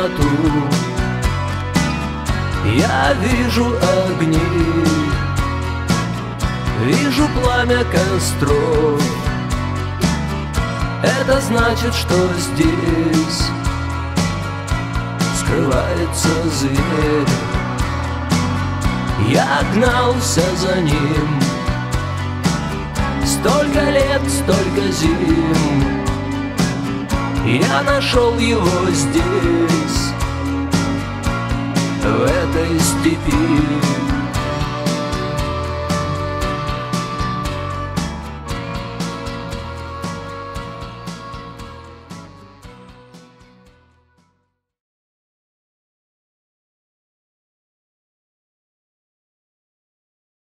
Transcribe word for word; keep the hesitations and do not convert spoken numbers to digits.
темноту. Я вижу огни, вижу пламя костров. Это значит, что здесь скрывается зверь. Я гнался за ним столько лет, столько зим. Я нашел его здесь, в этой степи.